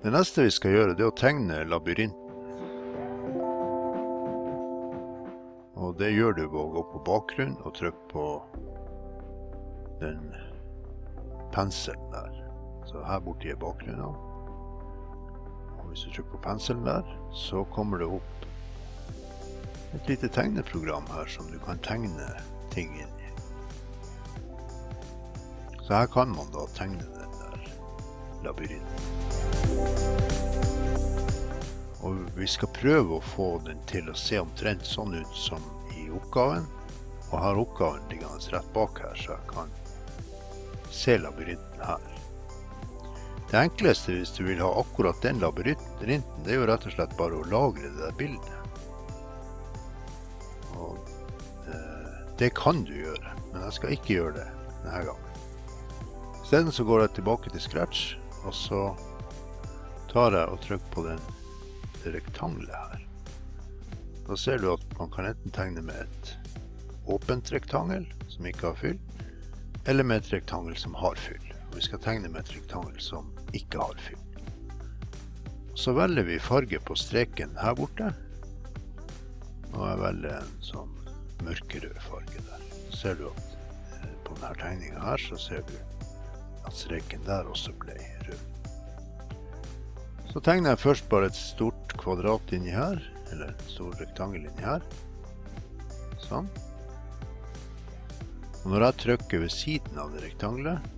Det neste vi skal gjøre, det er å tegne labyrinten. Og det gjør du ved å gå på bakgrunn og trykke på den penselen der. Så her borte er bakgrunnen. Og hvis du trykker på penselen der, så kommer det opp et lite tegneprogram her som du kan tegne ting inn i. Så her kan man da tegne den der labyrinten. Og vi skal prøve å få den til å se omtrent sånn ut som i oppgaven. Og her oppgaven liggende rett bak her, så jeg kan se labyrinten her. Det enkleste hvis du vil ha akkurat den labyrinten, det er jo rett og slett bare å lagre det der bildet. Og det kan du gjøre, men jeg skal ikke gjøre det denne gangen. I stedet så går jeg tilbake til Scratch, og så tar jeg og trykker på det rektangelet her. Da ser du at man kan enten tegne med et åpent rektangel som ikke har fyll, eller med et rektangel som har fyll. Og vi skal tegne med et rektangel som ikke har fyll. Så velger vi farge på streken her borte. Og jeg velger en sånn mørkerød farge der. Så ser du at på denne tegningen her, så ser du at streken der også ble rød. Så tegner jeg først bare et stort kvadrat inni her, eller et stort rektangel inni her. Sånn. Og når jeg trykker ved siden av det rektangelet,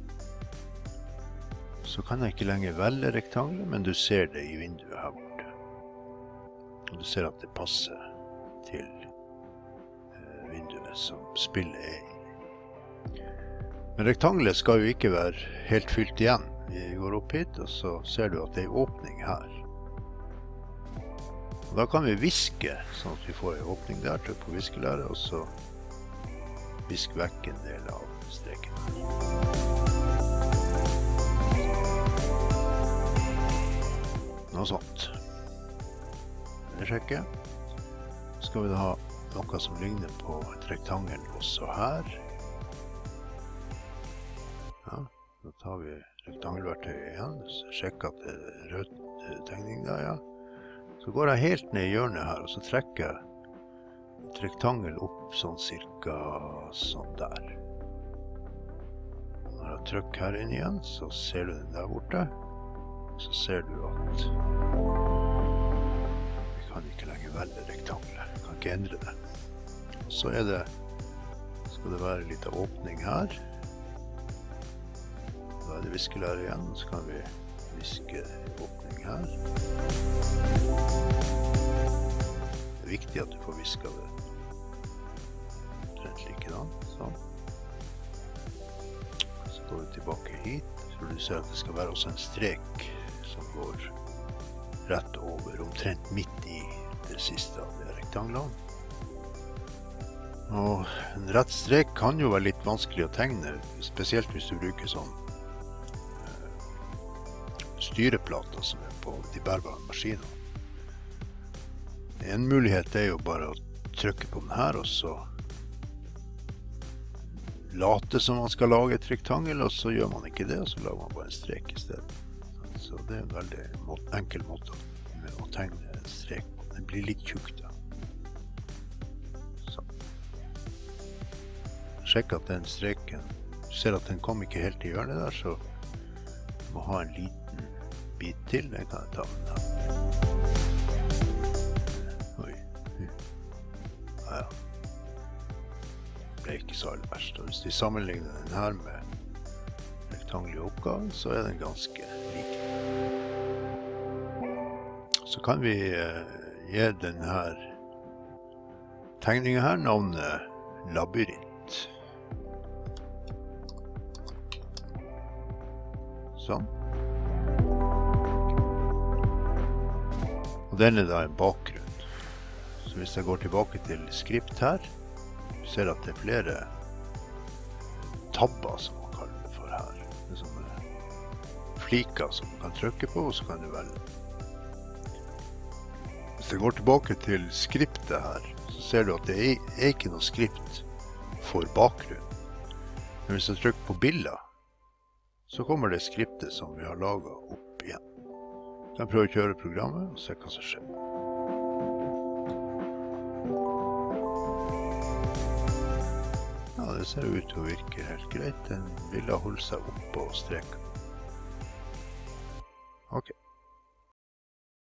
så kan jeg ikke lenger velge rektanglet, men du ser det i vinduet her borte. Og du ser at det passer til vinduet som spillet er i. Men rektanglet skal jo ikke være helt fylt igjen. Vi går opp hit, og så ser du at det er en åpning her. Og da kan vi viske, sånn at vi får en åpning der. Trykk på viskelæret, og så visk vekk en del av streken. Noe sånt. Det sjekker. Så skal vi da ha noe som ligner på et rektangel også her. Ja, da tar vi rektangelverktøyet igjen, så sjekker at det er rød tegning der, ja. Så går jeg helt ned i hjørnet her, og så trekker jeg et rektangel opp sånn cirka sånn der. Når jeg trykker her inn igjen, så ser du den der borte. Så ser du at vi kan ikke lenger velge rektangler. Vi kan ikke endre det. Og så skal det være litt av åpning her. Da er det viskelæret igjen, og så kan vi viske åpning her. Det er viktig at du får visket det rett likedan, sånn. Så går vi tilbake hit, så du ser at det skal være også en strek som går rett over, omtrent midt i det siste av de rektanglene. Og en rett strek kan jo være litt vanskelig å tegne, spesielt hvis du bruker sånn styreplater som er på de bærbare maskinene. En mulighet er jo bare å trykke på den her, og så late som man skal lage et rektangel, og så gjør man ikke det, og så lager man bare en strek i stedet. Så det er en veldig enkel måte å tegne en strek på. Den blir litt tjukk da. Så. Sjekk at den streken, du ser at den kom ikke helt i hjørnet der, så du må ha en liten bit til. Den kan jeg ta med den. Oi. Ja. Det ble ikke så aller verst. Og hvis vi sammenligner den her med rektangel i oppgaven, så er den ganske lik. Så kan vi gi denne tegningen her navnet labyrint. Sånn. Og den er da en bakgrunn. Så hvis jeg går tilbake til skript her, du ser at det er flere tabber som man kaller det for her. Det er sånne fliker som man kan trykke på, og så kan du velge. Hvis jeg går tilbake til skriptet her, så ser du at det er ikke noe skript for bakgrunn. Men hvis jeg trykker på bilder, så kommer det skriptet som vi har laget opp igjen. Kan prøve å kjøre programmet og se hva som skjer. Ja, det ser ut til å virke helt greit. Den ville holde seg oppå streken. Ok.